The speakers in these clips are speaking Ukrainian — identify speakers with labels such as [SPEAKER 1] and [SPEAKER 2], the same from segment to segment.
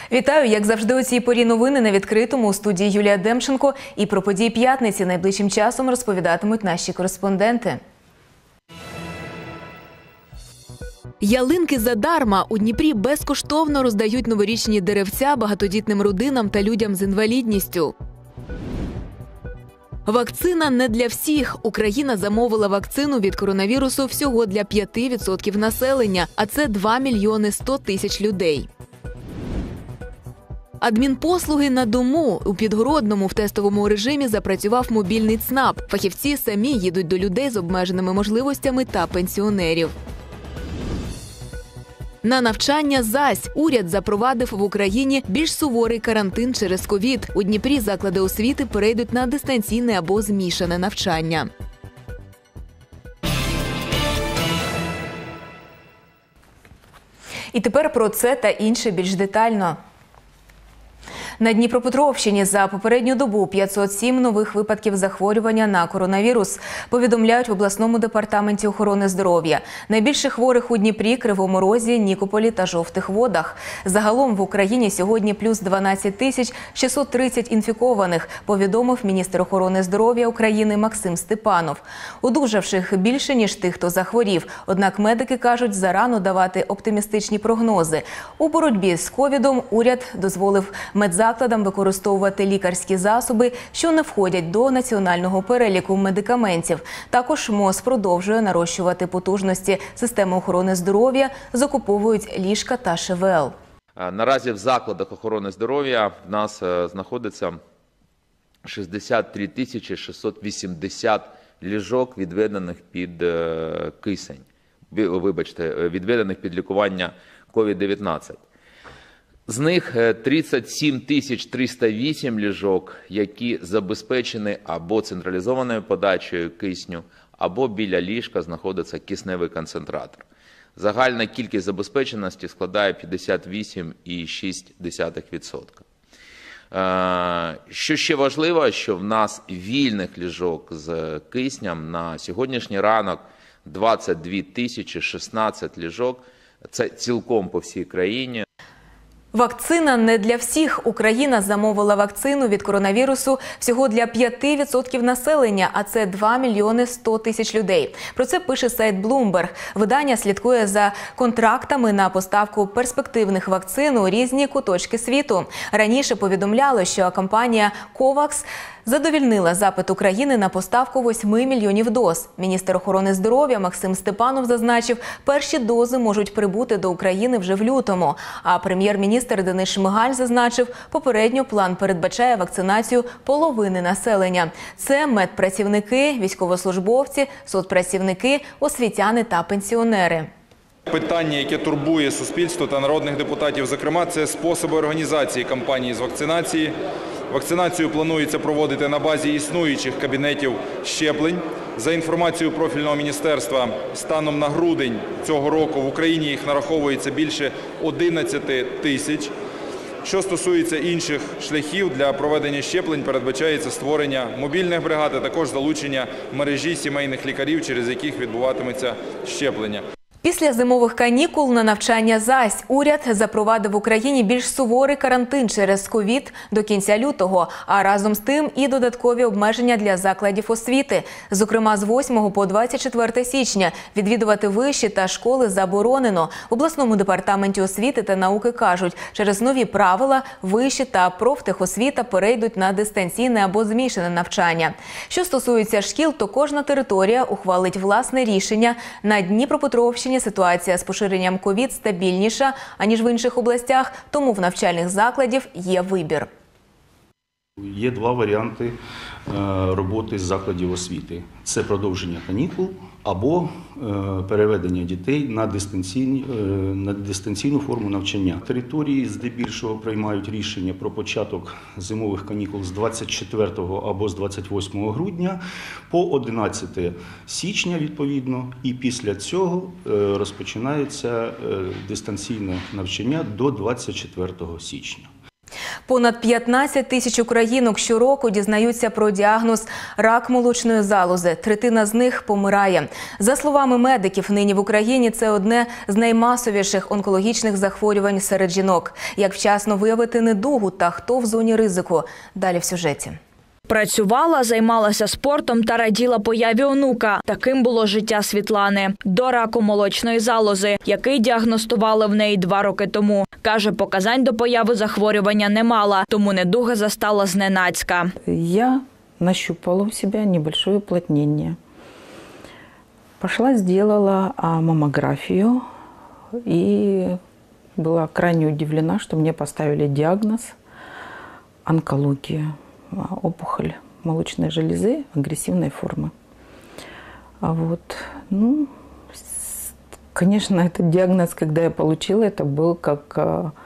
[SPEAKER 1] Вітаю, як завжди, у цій порі новини на відкритому. У студії Юлія Демченко. І про події п'ятниці найближчим часом розповідатимуть наші кореспонденти. Ялинки задарма. У Дніпрі безкоштовно роздають новорічні деревця багатодітним родинам та людям з інвалідністю. Вакцина не для всіх. Україна замовила вакцину від коронавірусу всього для 5% населення, а це 2 мільйони 100 тисяч людей. Адмінпослуги на дому. У Підгородному в тестовому режимі запрацював мобільний ЦНАП. Фахівці самі їдуть до людей з обмеженими можливостями та пенсіонерів. На навчання зась. Уряд запровадив в Україні більш суворий карантин через ковід. У Дніпрі заклади освіти перейдуть на дистанційне або змішане навчання. І тепер про це та інше більш детально. На Дніпропетровщині за попередню добу 507 нових випадків захворювання на коронавірус, повідомляють в обласному департаменті охорони здоров'я. Найбільше хворих у Дніпрі, Кривому Розі, Нікополі та Жовтих Водах. Загалом в Україні сьогодні плюс 12 630 інфікованих, повідомив міністр охорони здоров'я України Максим Степанов. Одужавших більше, ніж тих, хто захворів. Однак медики кажуть, зарано давати оптимістичні прогнози. У боротьбі з ковідом уряд дозволив медзакладам використовувати лікарські засоби, що не входять до національного переліку медикаментів. Також МОЗ продовжує нарощувати потужності системи охорони здоров'я, закуповують ліжка та ШВЛ.
[SPEAKER 2] Наразі в закладах охорони здоров'я в нас знаходиться 63 680 ліжок, відведених під кисень, відведених під лікування COVID-19. З них 37 308 ліжок, які забезпечені або централізованою подачею кисню, або біля ліжка знаходиться кисневий концентратор. Загальна кількість забезпеченості складає 58,6%. Що ще важливо, що в нас вільних ліжок з киснем на сьогоднішній ранок 22 016 ліжок. Це цілком по всій країні.
[SPEAKER 1] Вакцина не для всіх. Україна замовила вакцину від коронавірусу всього для 5% населення, а це 2 мільйони 100 тисяч людей. Про це пише сайт Bloomberg. Видання слідкує за контрактами на поставку перспективних вакцин у різні куточки світу. Раніше повідомляло, що компанія COVAX задовільнила запит України на поставку 8 мільйонів доз. Міністр охорони здоров'я Максим Степанов зазначив, перші дози можуть прибути до України вже в лютому. А прем'єр-міністр Денис Шмигаль зазначив, попередньо план передбачає вакцинацію половини населення. Це медпрацівники, військовослужбовці, соцпрацівники, освітяни та пенсіонери.
[SPEAKER 3] Питання, яке турбує суспільство та народних депутатів, зокрема, це способи організації кампанії з вакцинації. Вакцинацію планується проводити на базі існуючих кабінетів щеплень. За інформацією профільного міністерства, станом на грудень цього року в Україні їх нараховується більше 11 тисяч. Що стосується інших шляхів для проведення щеплень, передбачається створення мобільних бригад, а також залучення мережі сімейних лікарів, через яких відбуватиметься щеплення.
[SPEAKER 1] Після зимових канікул на навчання зась. Уряд запровадив в Україні більш суворий карантин через ковід до кінця лютого, а разом з тим і додаткові обмеження для закладів освіти. Зокрема, з 8 по 24 січня відвідувати виші та школи заборонено. В обласному департаменті освіти та науки кажуть, через нові правила виші та профтехосвіта перейдуть на дистанційне або змішане навчання. Що стосується шкіл, то кожна територія ухвалить власне рішення. На Дніпропетровщині ситуація з поширенням ковід стабільніша, аніж в інших областях, тому в навчальних закладів є вибір.
[SPEAKER 4] Є два варіанти роботи з закладів освіти. Це продовження канікул або переведення дітей на дистанційну форму навчання. Території здебільшого приймають рішення про початок зимових канікул з 24 або з 28 грудня по 11 січня відповідно. І після цього розпочинається дистанційне навчання до 24 січня.
[SPEAKER 1] Понад 15 тисяч українок щороку дізнаються про діагноз рак молочної залози. Третина з них помирає. За словами медиків, нині в Україні це одне з наймасовіших онкологічних захворювань серед жінок. Як вчасно виявити недугу та хто в зоні ризику? Далі в сюжеті.
[SPEAKER 5] Працювала, займалася спортом та раділа появі онука. Таким було життя Світлани. До раку молочної залози, який діагностували в неї 2 роки тому. Каже, показань до появи захворювання не мала, тому недуга застала зненацька.
[SPEAKER 6] Я нащупала у себя небольшое уплотнение. Пошла, сделала маммографию и была крайне удивлена, что мне поставили диагноз онкология. Опухоль молочной железы агрессивной формы. Конечно, этот диагноз, когда я получила, это был как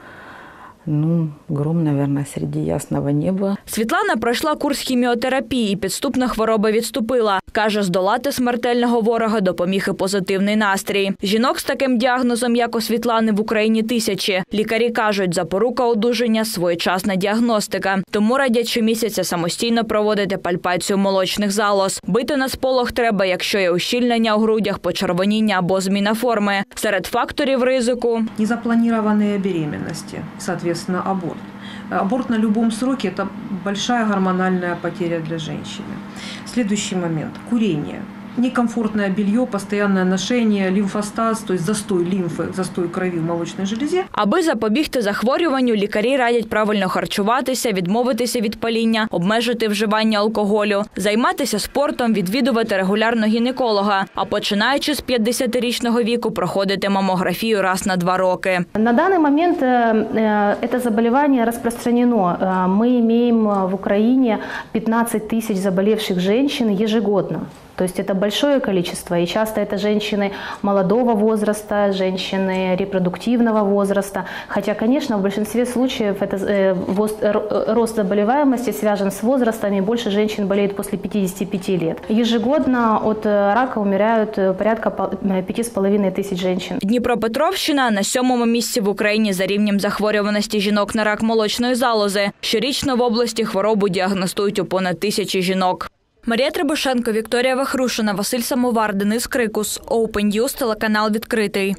[SPEAKER 6] гром, наверное, среди ясного неба.
[SPEAKER 5] Світлана пройшла курс хіміотерапії і підступна хвороба відступила. Каже, здолати смертельного ворога допоміг і позитивний настрій. Жінок з таким діагнозом, як у Світлани, в Україні тисячі. Лікарі кажуть, запорука одужання – своєчасна діагностика. Тому радять щомісяця самостійно проводити пальпацію молочних залоз. Бити на сполох треба, якщо є ущільнення у грудях, почервоніння або зміна форми. Серед факторів ризику –
[SPEAKER 7] незапланированные беременности, соответственно, аборт. Аборт на любом сроке – это большая гормональная потеря для женщины. Следующий момент – курение. Некомфортное белье, постоянное ношение, лимфостаз, то есть застой лимфы, застой крови в молочной железе.
[SPEAKER 5] Аби запобігти захворюванню, лікарі радять правильно харчуватися, відмовитися від паління, обмежити вживання алкоголю, займатися спортом, відвідувати регулярно гінеколога, а починаючи з 50-річного віку проходити маммографію раз на 2 роки.
[SPEAKER 8] На данный момент это заболевание распространено. Мы имеем в Украине 15 тысяч заболевших женщин ежегодно. То есть это большое количество, и часто это женщины молодого возраста, женщины репродуктивного возраста. Хотя, конечно, в большинстве случаев рост заболеваемости связан с возрастом, и больше женщин болеет после 55 лет. Ежегодно от рака умирают порядка 5,5 тысяч женщин.
[SPEAKER 5] Дніпропетровщина на 7-му місці в Україні за рівнем захворюваності жінок на рак молочної залози. Щорічно в області хворобу діагностують у понад 1000 жінок. Марія Требушенко, Вікторія Вахрушина, Василь Самовар, Денис Крикус. Open News, телеканал «Відкритий».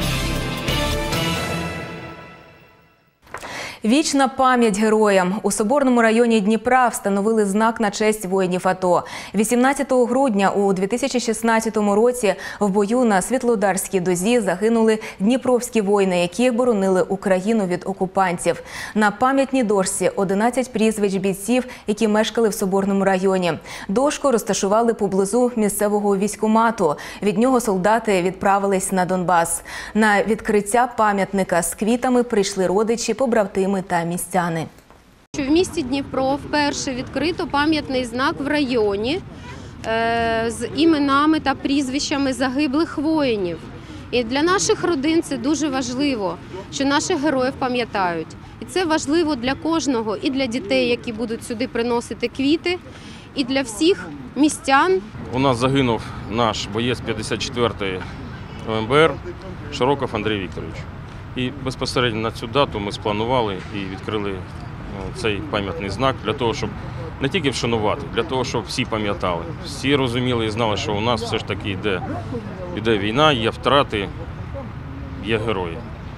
[SPEAKER 1] Вічна пам'ять героям. У Соборному районі Дніпра встановили знак на честь воїнів АТО. 18 грудня у 2016 році в бою на Світлодарській дозі загинули дніпровські воїни, які боронили Україну від окупантів. На пам'ятній дошці 11 прізвищ бійців, які мешкали в Соборному районі. Дошку розташували поблизу місцевого військкомату. Від нього солдати відправились на Донбас. На відкриття пам'ятника з квітами прийшли родичі, побратими та містяни.
[SPEAKER 9] В місті Дніпро вперше відкрито пам'ятний знак в районі з іменами та прізвищами загиблих воїнів. І для наших родин це дуже важливо, що наших героїв пам'ятають. І це важливо для кожного, і для дітей, які будуть сюди приносити квіти, і для всіх містян.
[SPEAKER 10] У нас загинув наш боєць 54-ї ОМБР Широков Андрій Вікторович. І безпосередньо на цю дату ми спланували і відкрили цей пам'ятний знак для того, щоб не тільки вшанувати, для того, щоб всі пам'ятали. Всі розуміли і знали, що у нас все ж таки йде війна, є втрати, є герої.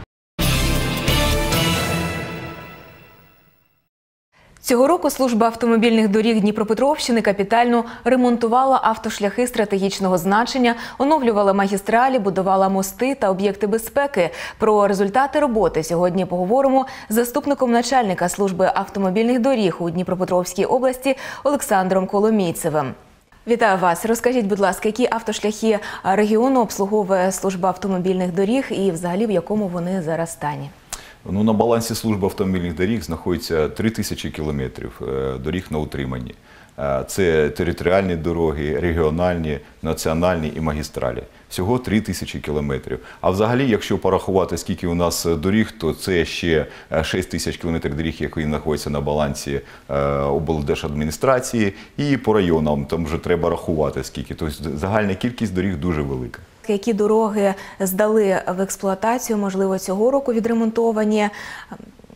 [SPEAKER 1] Цього року служба автомобільних доріг Дніпропетровщини капітально ремонтувала автошляхи стратегічного значення, оновлювала магістралі, будувала мости та об'єкти безпеки. Про результати роботи сьогодні поговоримо з заступником начальника служби автомобільних доріг у Дніпропетровській області Олександром Коломійцевим. Вітаю вас. Розкажіть, будь ласка, які автошляхи регіону обслуговує служба автомобільних доріг і взагалі в якому вони зараз стані?
[SPEAKER 11] На балансі служби автомобільних доріг знаходиться 3000 кілометрів доріг на утриманні. Це територіальні дороги, регіональні, національні і магістралі. Всього 3000 кілометрів. А взагалі, якщо порахувати, скільки у нас доріг, то це ще 6000 кілометрів доріг, які знаходяться на балансі облдержадміністрації. І по районам там вже треба рахувати, скільки. Тобто загальна кількість доріг дуже велика.
[SPEAKER 1] Які дороги здали в експлуатацію, можливо, цього року відремонтовані?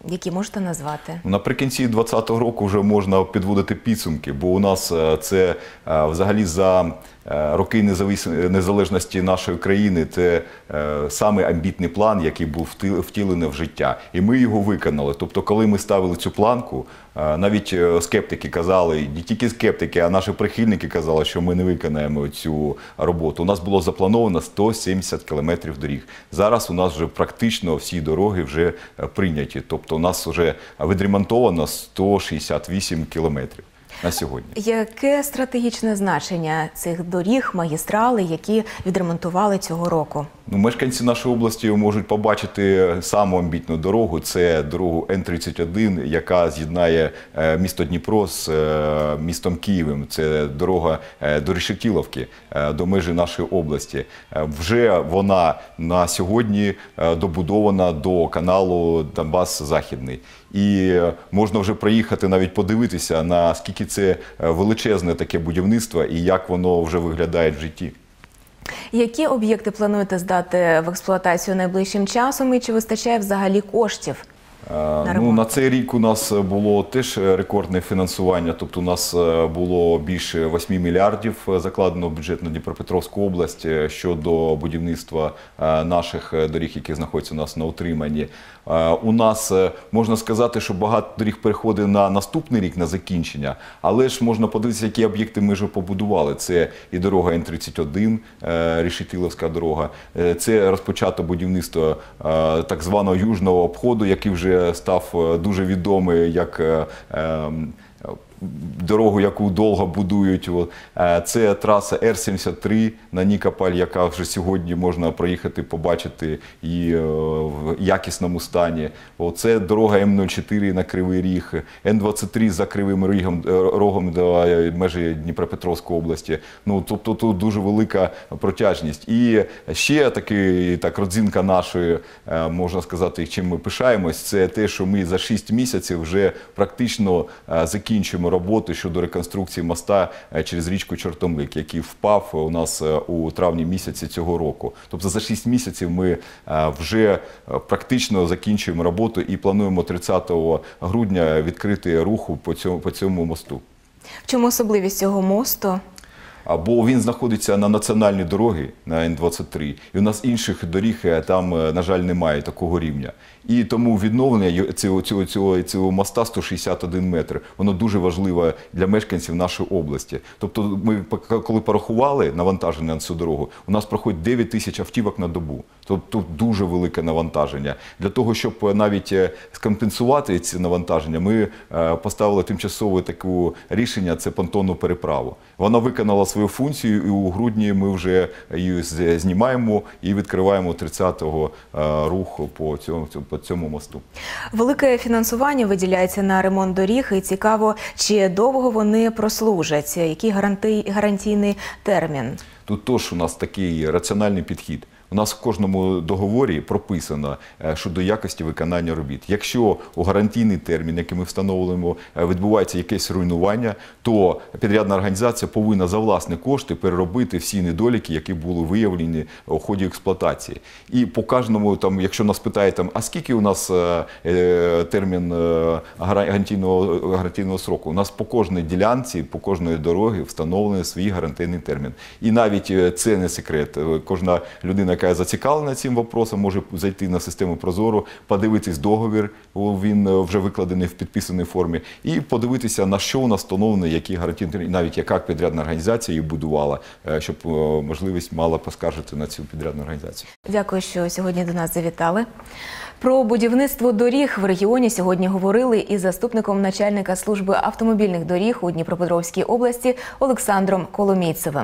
[SPEAKER 1] які можете назвати?
[SPEAKER 11] Наприкінці 2020 року вже можна підводити підсумки, бо у нас це взагалі за роки незалежності нашої країни це самий амбітний план, який був втілений в життя. І ми його виконали. Тобто, коли ми ставили цю планку, навіть скептики казали, не тільки скептики, а наші прихильники казали, що ми не виконаємо цю роботу. У нас було заплановано 170 кілометрів доріг. Зараз у нас вже практично всі дороги вже прийняті. Тобто у нас вже відремонтовано 168 кілометрів на сьогодні.
[SPEAKER 1] Яке стратегічне значення цих доріг, магістралей, які відремонтували цього року?
[SPEAKER 11] Мешканці нашої області можуть побачити саму амбітну дорогу. Це дорогу Н-31, яка з'єднає місто Дніпро з містом Києвом. Це дорога до Решетиловки, до межі нашої області. Вже вона на сьогодні добудована до каналу Донбас-Західний. І можна вже приїхати навіть подивитися, наскільки це величезне таке будівництво і як воно вже виглядає в житті.
[SPEAKER 1] Які об'єкти плануєте здати в експлуатацію найближчим часом і чи вистачає взагалі коштів?
[SPEAKER 11] На цей рік у нас було теж рекордне фінансування, тобто у нас було більше 8 мільярдів закладено в бюджет на Дніпропетровську область щодо будівництва наших доріг, які знаходяться у нас на утриманні. У нас, можна сказати, що багато доріг переходить на наступний рік, на закінчення, але ж можна подивитися, які об'єкти ми вже побудували. Це і дорога Н-31, Решетиловська дорога, це розпочато будівництво так званого южного обходу, який вже став дуже відомий як дорогу, яку довго будують. Це траса Р-73 на Нікополь, яка вже сьогодні можна проїхати, побачити і в якісному стані. Це дорога М-04 на Кривий Ріг, Н-23 за Кривим Рогом до межі Дніпропетровської області. Тобто тут дуже велика протяжність. І ще родзинка нашої, можна сказати, чим ми пишаємось, це те, що ми за 6 місяців вже практично закінчуємо роботи щодо реконструкції моста через річку Чортомлик, який впав у нас у травні місяці цього року. Тобто за 6 місяців ми вже практично закінчуємо роботу і плануємо 30 грудня відкрити руху по цьому мосту.
[SPEAKER 1] В чому особливість цього мосту?
[SPEAKER 11] Бо він знаходиться на національній дорогі, на Н-23, і у нас інших доріг там, на жаль, немає такого рівня. І тому відновлення цього моста 161 метр, воно дуже важливе для мешканців нашої області. Тобто ми, коли порахували навантаження на цю дорогу, у нас проходить 9 тисяч автівок на добу. Тобто дуже велике навантаження. Для того, щоб навіть скомпенсувати ці навантаження, ми поставили тимчасове таке рішення – це понтонну переправу. Вона виконала свою функцію, і у грудні ми вже її знімаємо і відкриваємо 30-го рух по цьому мосту.
[SPEAKER 1] Велике фінансування виділяється на ремонт доріг, і цікаво, чи довго вони прослужать, який гарантійний термін?
[SPEAKER 11] Тут теж у нас такий раціональний підхід. У нас в кожному договорі прописано щодо якості виконання робіт. Якщо у гарантійний термін, який ми встановлюємо, відбувається якесь руйнування, то підрядна організація повинна за власні кошти переробити всі недоліки, які були виявлені у ході експлуатації. І по кожному, якщо нас питають, а скільки у нас термін гарантійного сроку, у нас по кожній ділянці, по кожної дороги встановлений свій гарантійний термін. І навіть це не секрет. Кожна людина, яка зацікавлена цим питанням, може зайти на систему Прозоро, подивитись договір, він вже викладений в підписаній формі, і подивитися, на що у нас встановлений, які гарантійні, навіть яка підрядна організація її будувала, щоб можливість мала поскаржити на цю підрядну організацію.
[SPEAKER 1] Дякую, що сьогодні до нас завітали. Про будівництво доріг в регіоні сьогодні говорили із заступником начальника служби автомобільних доріг у Дніпропетровській області Олександром Коломійцевим.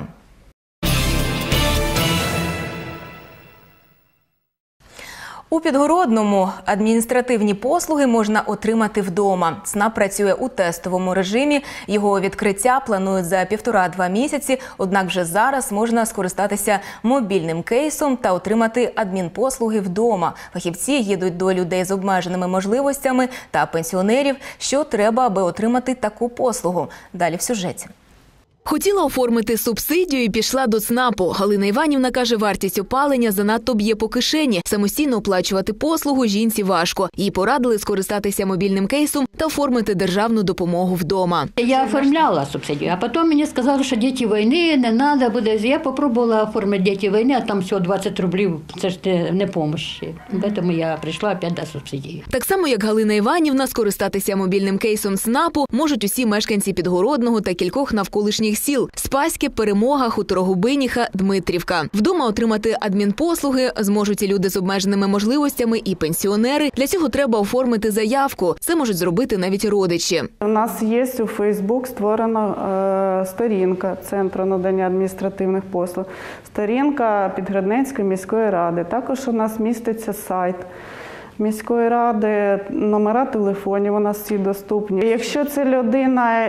[SPEAKER 1] У Підгородному адміністративні послуги можна отримати вдома. ЦНАП працює у тестовому режимі. Його відкриття планують за 1,5-2 місяці, однак вже зараз можна скористатися мобільним кейсом та отримати адмінпослуги вдома. Фахівці їдуть до людей з обмеженими можливостями та пенсіонерів. Що треба, аби отримати таку послугу? Далі в сюжеті. Хотіла оформити субсидію і пішла до ЦНАПу. Галина Іванівна каже, вартість опалення занадто б'є по кишені. Самостійно оплачувати послугу жінці важко. Їй порадили скористатися мобільним кейсом та оформити державну допомогу вдома.
[SPEAKER 12] Я оформляла субсидію, а потім мені сказали, що діти війни, не треба буде. Я спробувала оформити діти війни, а там всього 20 рублів, це ж не допомога. Тому я прийшла опять до субсидії.
[SPEAKER 1] Так само, як Галина Іванівна, скористатися мобільним кейсом ЦНАПу можуть усі мешканці Підгородного та кількох навколишніх сіл – Спаське, Перемога, Хуторогубиніха, Дмитрівка. Вдома отримати адмінпослуги зможуть і люди з обмеженими можливостями, і пенсіонери. Для цього треба оформити заявку. Це можуть зробити навіть родичі.
[SPEAKER 13] У нас є у Фейсбук створена сторінка Центру надання адміністративних послуг, сторінка Підгородненської міської ради. Також у нас міститься сайт міської ради, номера телефонів у нас всі доступні. Якщо це людина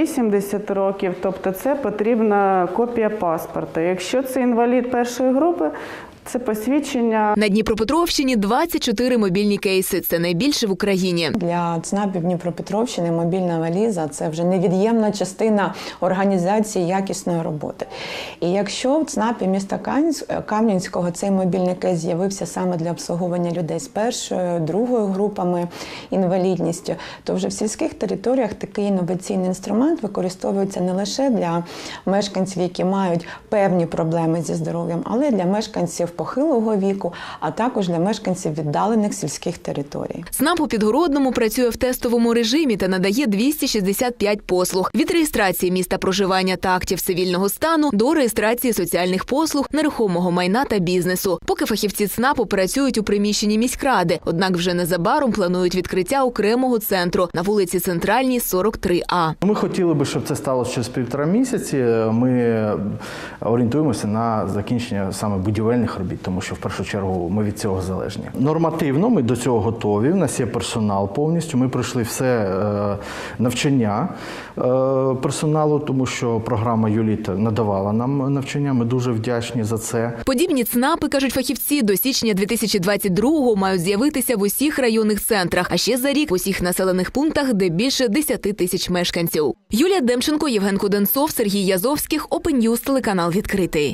[SPEAKER 13] 80 років, тобто це потрібна копія паспорта. Якщо це інвалід першої групи, це посвідчення.
[SPEAKER 1] На Дніпропетровщині 24 мобільні кейси. Це найбільше в Україні.
[SPEAKER 14] Для ЦНАПів Дніпропетровщини мобільна валіза – це вже невід'ємна частина організації якісної роботи. І якщо в ЦНАПі міста Кам'янського цей мобільний кейс з'явився саме для обслуговування людей з першою, другою групами інвалідністю, то вже в сільських територіях такий інноваційний інструмент використовується не лише для мешканців, які мають певні проблеми зі здоров'ям, але й для мешканців похилого віку, а також для мешканців віддалених сільських територій.
[SPEAKER 1] ЦНАП у Підгородному працює в тестовому режимі та надає 265 послуг. Від реєстрації місця проживання та актів цивільного стану до реєстрації соціальних послуг, нерухомого майна та бізнесу. Поки фахівці ЦНАПу працюють у приміщенні міськради. Однак вже незабаром планують відкриття окремого центру на вулиці Центральній, 43А.
[SPEAKER 15] Ми хотіли би, щоб це сталося через 1,5 місяці. Ми орієнтуємося на закінчення саме будівельних робіт, тому що в першу чергу ми від цього залежні. Нормативно ми до цього готові, у нас є персонал повністю, ми пройшли все навчання персоналу, тому що програма ЮЛІТ надавала нам навчання, ми дуже вдячні за це.
[SPEAKER 1] Подібні ЦНАПи, кажуть фахівці, до січня 2022-го мають з'явитися в усіх районних центрах, а ще за рік в усіх населених пунктах, де більше 10 тисяч мешканців. Юлія Демченко, Євген Куденцов, Сергій Язовських, Open News, телеканал «Відкритий».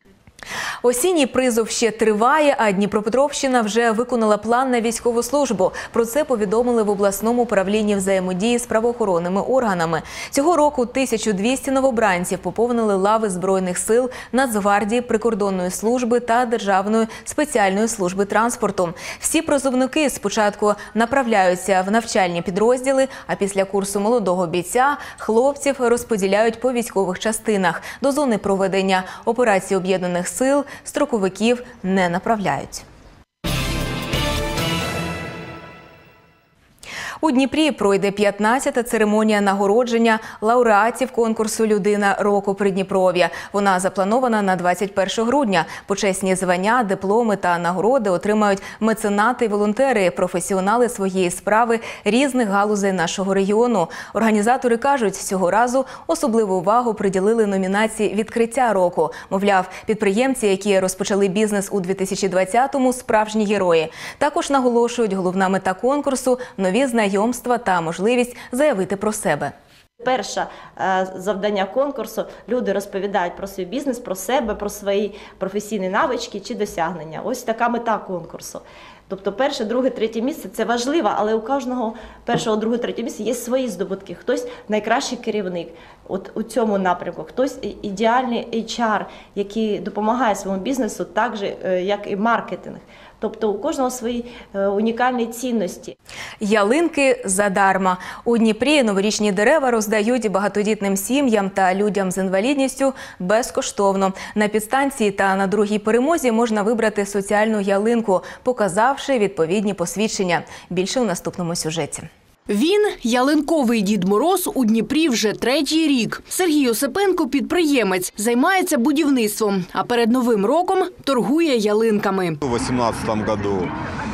[SPEAKER 1] Осінній призов ще триває, а Дніпропетровщина вже виконала план на військову службу. Про це повідомили в обласному управлінні взаємодії з правоохоронними органами. Цього року 1200 новобранців поповнили лави Збройних сил, Нацгвардії, Прикордонної служби та Державної спеціальної служби транспорту. Всі призовники спочатку направляються в навчальні підрозділи, а після курсу молодого бійця хлопців розподіляють по військових частинах. До зони проведення операції об'єднаних сил строковиків не направляють. У Дніпрі пройде 15-та церемонія нагородження лауреатів конкурсу «Людина року Придніпров'я». Вона запланована на 21 грудня. Почесні звання, дипломи та нагороди отримають меценати і волонтери, професіонали своєї справи різних галузей нашого регіону. Організатори кажуть, цього разу особливу увагу приділили номінації «Відкриття року». Мовляв, підприємці, які розпочали бізнес у 2020-му – справжні герої. Також наголошують, головна мета конкурсу – нові знайомства та можливість заявити про себе.
[SPEAKER 16] Перше завдання конкурсу – люди розповідають про свій бізнес, про себе, про свої професійні навички чи досягнення. Ось така мета конкурсу. Тобто перше, друге, третє місце – це важливо, але у кожного першого, другого, третього місця є свої здобутки. Хтось найкращий керівник от у цьому напрямку, хтось ідеальний HR, який допомагає своєму бізнесу так же, як і маркетинг. Тобто у кожного свої унікальні цінності.
[SPEAKER 1] Ялинки задарма. У Дніпрі новорічні дерева роздають багатодітним сім'ям та людям з інвалідністю безкоштовно. На підстанції та на другій перемозі можна вибрати соціальну ялинку, показавши відповідні посвідчення. Більше у наступному сюжеті.
[SPEAKER 17] Він – ялинковий Дід Мороз у Дніпрі вже 3-й рік. Сергій Осипенко – підприємець, займається будівництвом, а перед Новим роком торгує ялинками.
[SPEAKER 18] У 2018 году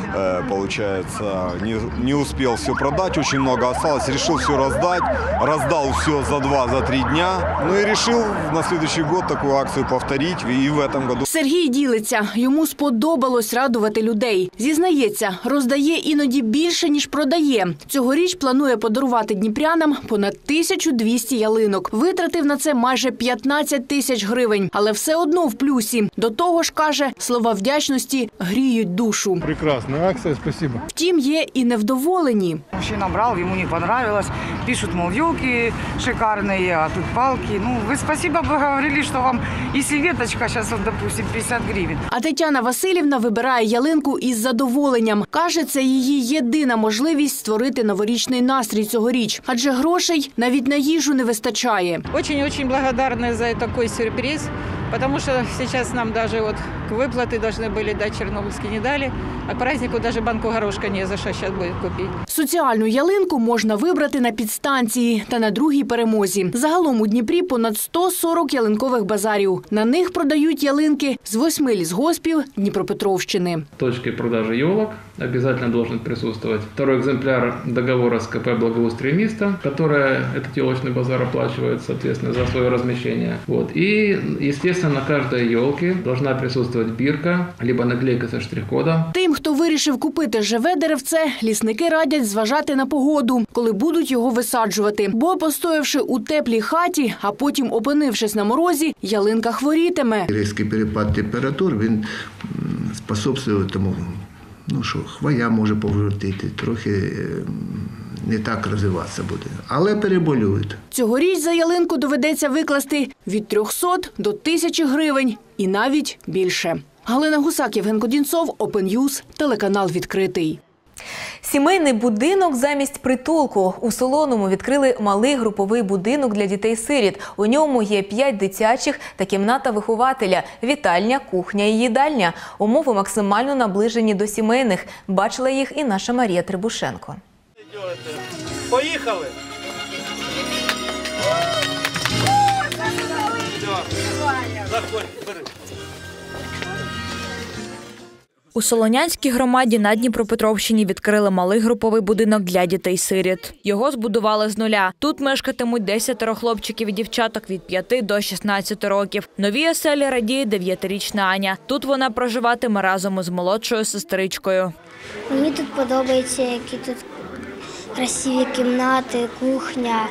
[SPEAKER 18] получается, не успел все продать, очень много осталось, решил все раздать, раздал все за 2-3 дня, ну и решил на следующий год такую акцию повторить и в этом году.
[SPEAKER 17] Сергій ділиться. Йому сподобалось радувати людей. Зізнається, роздає іноді більше, ніж продає. Цьогоріч планує подарувати дніпрянам понад 1200 ялинок. Витратив на це майже 15 тисяч гривень. Але все одно в плюсі. До того ж, каже, слова вдячності гріють душу.
[SPEAKER 19] Прекрасна акція, спасибо.
[SPEAKER 17] Втім, є і невдоволені.
[SPEAKER 20] Мужчина брал, ему не понравилось. Пишут, мол, елки шикарные, а тут палки. Ну, вы спасибо бы говорили, что вам, если веточка сейчас, вот, допустим, 50 гривен.
[SPEAKER 17] А Тетяна Васильівна вибирає ялинку із задоволенням. Каже, це її єдина можливість створити новорічний настрій цьогоріч. Адже грошей навіть на їжу не вистачає.
[SPEAKER 6] Очень-очень благодарна за такой сюрприз, потому что сейчас нам даже вот к выплаты должны были дать, Чернобыльские не дали, а к празднику даже банку горошка не за что сейчас будет купить.
[SPEAKER 17] Соціальну ялинку можна вибрати на підстанції та на Другій Перемозі. Загалом у Дніпрі понад 140 ялинкових базарів. На них продають ялинки з 8 лісгоспів Дніпропетровщини.
[SPEAKER 21] Точкой продажи елок обязательно должен присутствовать второй экземпляр договора с КП «Благоустрой места», которое этот елочный базар оплачивает, соответственно, за свое размещение. Вот. И, естественно, на каждой елке должна присутствовать бирка, либо наклейка со штрих-кодом.
[SPEAKER 17] Тим, хто вирішив купити живе деревце, лісники радять зважати на погоду, коли будуть його висаджувати. Бо, постоявши у теплій хаті, а потім опинившись на морозі, ялинка хворітиме.
[SPEAKER 22] Різкий перепад температур, він способствує тому, що хвоя може повертити, трохи не так розвиватися буде. Але переболюють.
[SPEAKER 17] Цьогоріч за ялинку доведеться викласти від 300 до 1000 гривень і навіть більше. Галина Гусак, Євген Кодінцов, Open News, телеканал «Відкритий».
[SPEAKER 1] Сімейний будинок замість притулку. У Солоному відкрили малий груповий будинок для дітей-сиріт. У ньому є 5 дитячих та кімната вихователя, вітальня, кухня і їдальня. Умови максимально наближені до сімейних. Бачила їх і наша Марія Требушенко.
[SPEAKER 23] Поїхали! Заходь, бери.
[SPEAKER 5] У Солонянській громаді на Дніпропетровщині відкрили малий груповий будинок для дітей-сиріт. Його збудували з нуля. Тут мешкатимуть 10 хлопчиків і дівчаток від 5 до 16 років. Новій оселі радіє 9-річна Аня. Тут вона проживатиме разом із молодшою сестричкою.
[SPEAKER 24] Мені тут подобається, які тут красиві кімнати, кухня,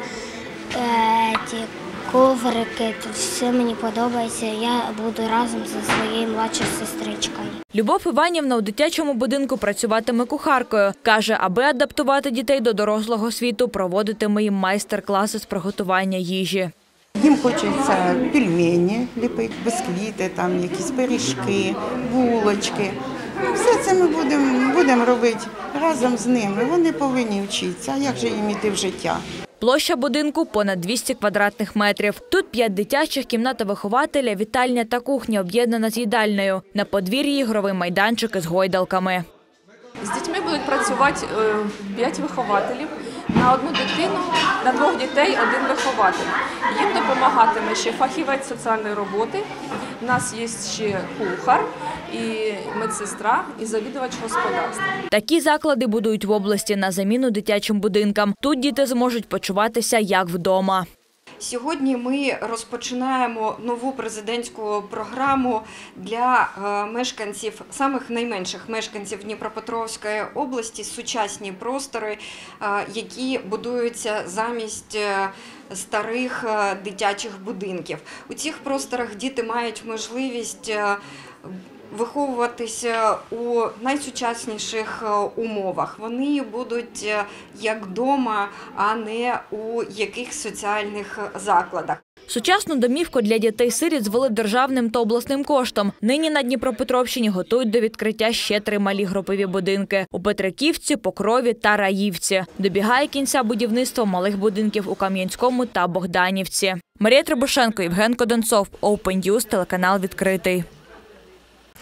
[SPEAKER 24] коврики. Тут все мені подобається. Я буду разом зі своєю младшою сестричкою.
[SPEAKER 5] Любов Іванівна у дитячому будинку працюватиме кухаркою. Каже, аби адаптувати дітей до дорослого світу, проводитиме їм майстер-класи з приготування їжі.
[SPEAKER 25] Їм хочеться пельмені ліпити, бісквіти, там якісь пиріжки, булочки. Все це ми будемо робити разом з ними. Вони повинні вчитися, а як же їм іти в життя?
[SPEAKER 5] Площа будинку – понад 200 квадратних метрів. Тут 5 дитячих, кімната вихователя, вітальня та кухня об'єднана з їдальнею. На подвір'ї ігровий майданчик із гойдалками.
[SPEAKER 26] З дітьми будуть працювати 5 вихователів. На одну дитину, на 2 дітей – 1 вихователь. Їм допомагатиме ще фахівець соціальної роботи. У нас є ще кухар, і медсестра, і завідувач господарства.
[SPEAKER 5] Такі заклади будують в області на заміну дитячим будинкам. Тут діти зможуть почуватися як вдома.
[SPEAKER 27] Сьогодні ми розпочинаємо нову президентську програму для мешканців, самих найменших мешканців Дніпропетровської області, сучасні простори, які будуються замість старих дитячих будинків. У цих просторах діти мають можливість виховуватися у найсучасніших умовах. Вони будуть як вдома, а не у якихось соціальних закладах.
[SPEAKER 5] Сучасну домівку для дітей-сиріт звели державним та обласним коштом. Нині на Дніпропетровщині готують до відкриття ще 3 малі групові будинки – у Петриківці, Покрові та Раївці. Добігає кінця будівництво малих будинків у Кам'янському та Богданівці. Марія Требушенко, Євген Кодінцов, Open News, телеканал «Відкритий».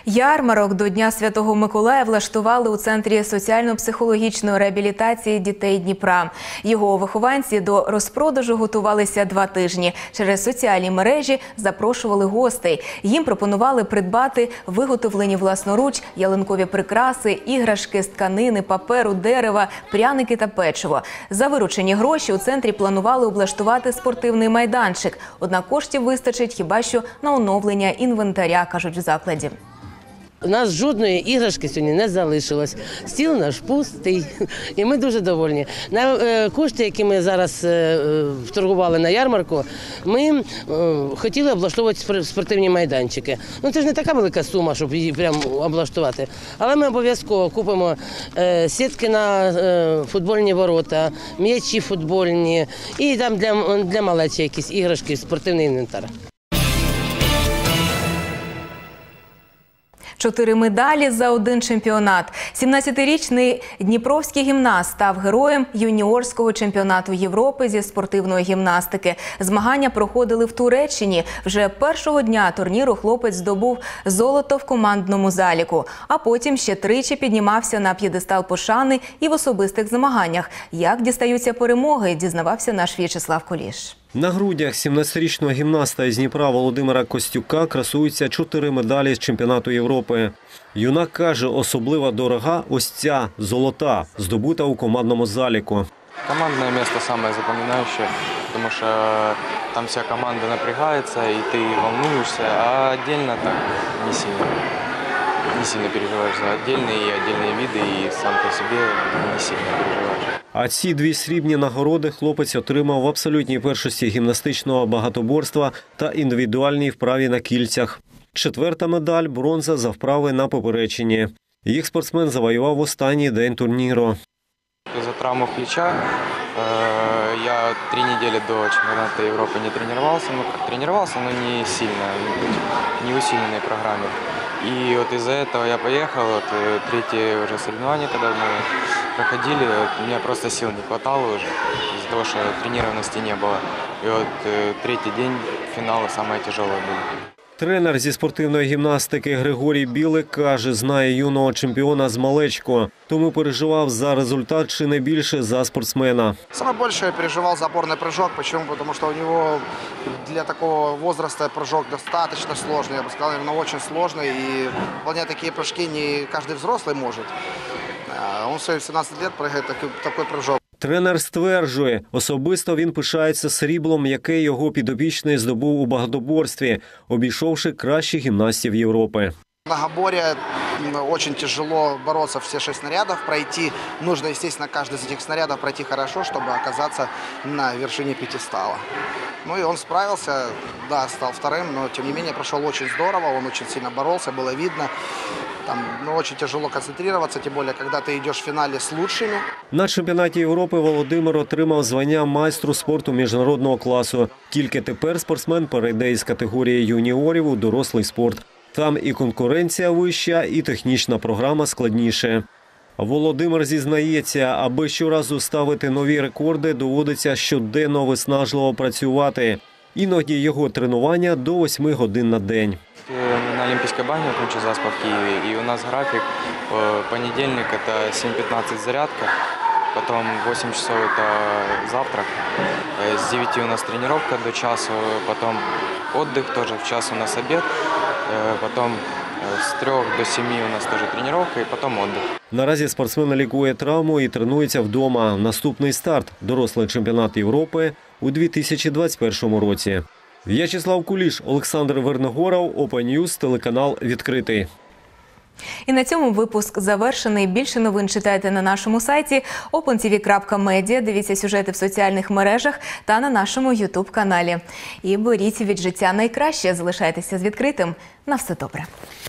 [SPEAKER 1] Ярмарок до Дня Святого Миколая влаштували у Центрі соціально-психологічної реабілітації дітей Дніпра. Його вихованці до розпродажу готувалися 2 тижні. Через соціальні мережі запрошували гостей. Їм пропонували придбати виготовлені власноруч ялинкові прикраси, іграшки з тканини, паперу, дерева, пряники та печиво. За виручені гроші у центрі планували облаштувати спортивний майданчик. Однак коштів вистачить хіба що на оновлення інвентаря, кажуть в закладі.
[SPEAKER 2] У нас жодної іграшки сьогодні не залишилось. Стіл наш пустий, і ми дуже довольні. На кошти, які ми зараз вторгували на ярмарку, ми хотіли облаштовувати спортивні майданчики. Ну, це ж не така велика сума, щоб її прямо облаштувати. Але ми обов'язково купимо сітки на футбольні ворота, м'ячі футбольні і там для малечі якісь іграшки, спортивний інвентар.
[SPEAKER 1] 4 медалі за 1 чемпіонат. 17-річний дніпровський гімнаст став героєм юніорського чемпіонату Європи зі спортивної гімнастики. Змагання проходили в Туреччині. Вже першого дня турніру хлопець здобув золото в командному заліку. А потім ще тричі піднімався на п'єдестал пошани і в особистих змаганнях. Як дістаються перемоги, дізнавався наш В'ячеслав Куліш.
[SPEAKER 3] На грудях 17-річного гімнаста із Дніпра Володимира Костюка красуються 4 медалі з чемпіонату Європи. Юнак каже, особливо дорога ось ця – золота, здобута у командному заліку.
[SPEAKER 4] Командное место самое запоминающее, потому что там вся команда напрягается, и ты волнуешься, а отдельно так не сильно переживаешь за отдельные виды, и сам по себе не сильно переживаешь.
[SPEAKER 3] А ці 2 срібні нагороди хлопець отримав в абсолютній першості гімнастичного багатоборства та індивідуальній вправі на кільцях. 4-та медаль – бронза за вправи на поперечині. Їх спортсмен завоював в останній день турніру.
[SPEAKER 4] Из-за травмы плеча я 3 недели до чемпионата Европы не тренировался. Ну, как тренировался, но не сильно, не усиленной программе. И вот из-за этого я поехал, вот, 3-е уже соревнования, когда мы проходили, у меня просто сил не хватало уже, из-за того, что тренированности не было. И вот 3-й день финала самое тяжелое было.
[SPEAKER 3] Тренер зі спортивної гімнастики Григорій Білик каже, знає юного чемпіона з малечку, тому переживав за результат чи не більше за спортсмена.
[SPEAKER 7] Самое больше я переживал за опорный прыжок. Почему? Потому что у него для такого возраста прыжок достаточно сложный, я бы сказал, наверное, очень сложный. И выполнять такие прыжки не каждый взрослый может. Он в свои 17 лет прыгает такой прыжок.
[SPEAKER 3] Тренер стверджує, особисто він пишається сріблом, яке його підопічний здобув у багатоборстві, обійшовши кращих гімнастів Європи.
[SPEAKER 7] На габоре очень тяжело бороться все 6 снарядов, пройти. Нужно, естественно, каждый из этих снарядов пройти хорошо, чтобы оказаться на вершине пьедестала. Ну и он справился, да, стал 2-м, но тем не менее прошел очень здорово, он очень сильно боролся, было видно. Там очень тяжело концентрироваться, тем более, когда ты идешь в финале с лучшими.
[SPEAKER 3] На чемпіонаті Європи Володимир отримав звання майстру спорту міжнародного класу. Тільки тепер спортсмен перейде із категорії юніорів у дорослий спорт. Там і конкуренція вища, і технічна програма складніше. Володимир зізнається, аби щоразу ставити нові рекорди, доводиться щоденно виснажливо працювати. Іноді його тренування до 8 годин на день.
[SPEAKER 4] На Олимпийской бане круче Заспа в Киеве, и у нас график: понедельник это 7:15 зарядка, потом 8 часов это завтрак, с 9 у нас тренировка до часу, потом отдых тоже, в час у нас обед, потом с 3 до 7 у нас тоже тренировка и потом отдых.
[SPEAKER 3] Наразі спортсмен лікує травму і тренується вдома. Наступний старт – дорослий чемпіонат Європи у 2021 році. В'ячеслав Куліш, Олександр Верногоров, Open News, телеканал «Відкритий».
[SPEAKER 1] І на цьому випуск завершений. Більше новин читайте на нашому сайті opentv.media, дивіться сюжети в соціальних мережах та на нашому YouTube-каналі. І беріть від життя найкраще, залишайтеся з відкритим. На все добре.